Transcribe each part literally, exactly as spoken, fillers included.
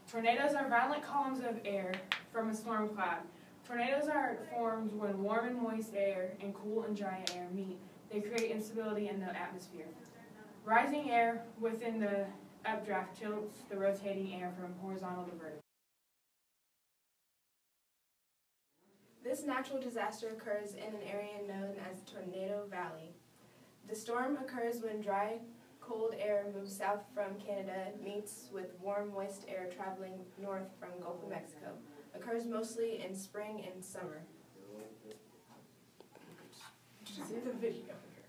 Tornadoes are violent columns of air from a storm cloud. Tornadoes are formed when warm and moist air and cool and dry air meet. They create instability in the atmosphere. Rising air within the updraft tilts the rotating air from horizontal to vertical. This natural disaster occurs in an area known as Tornado Valley. The storm occurs when dry, cold air moves south from Canada, meets with warm, moist air traveling north from Gulf of Mexico. Occurs mostly in spring and summer. Did you see the video?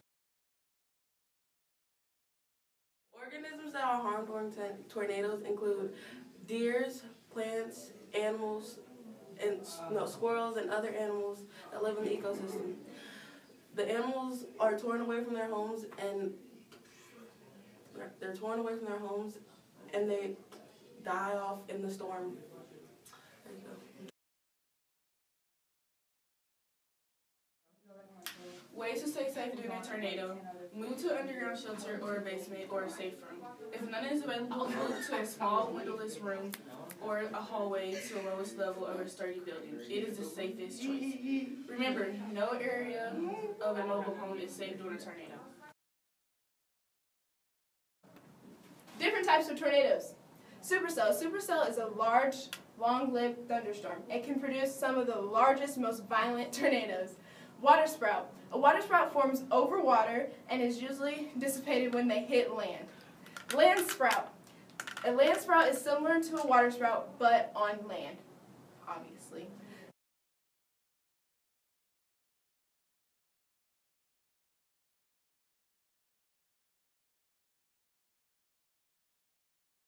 Organisms that are harmed during tornadoes include deers, plants, animals, and no, squirrels and other animals that live in the ecosystem. The animals are torn away from their homes and they're torn away from their homes and they die off in the storm. There you go. Ways to stay safe during a tornado. Move to an underground shelter or a basement or a safe room. If none is available, move to a small windowless room or a hallway to the lowest level of a sturdy building. It is the safest choice. Remember, no area of a mobile home is safe during a tornado. Different types of tornadoes. Supercell. Supercell is a large, long-lived thunderstorm. It can produce some of the largest, most violent tornadoes. Watersprout. A watersprout forms over water and is usually dissipated when they hit land. Landsprout. A landsprout is similar to a watersprout, but on land, obviously.